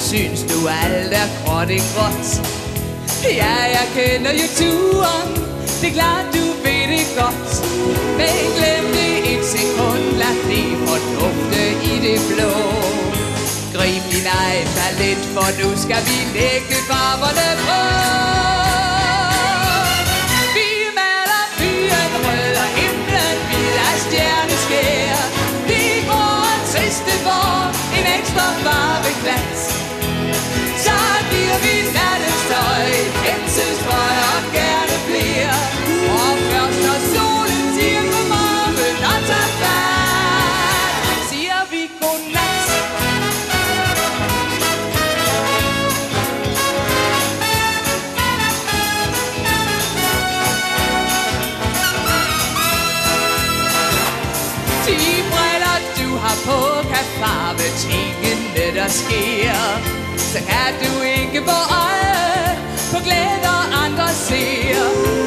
synes du alt er gråt i gråt. Ja, jeg kender jo turen, det er klart du ved det godt. Men glem det et sekund, lad det fordufte i det blå. Grib din egen talent, for nu skal vi lægge farverne på. Vi maler byen rød og himlen hvid af stjerneskær. Vi går en triste vor, en ekstra farveglat. Så giver vi nattens tøj, hensens trøj og gerne flere. Og først når solen siger godmorgen og tager fat, siger vi godnat. De briller du har på kan farve tingene der sker. Så kan du ikke få øje på glæder andre ser.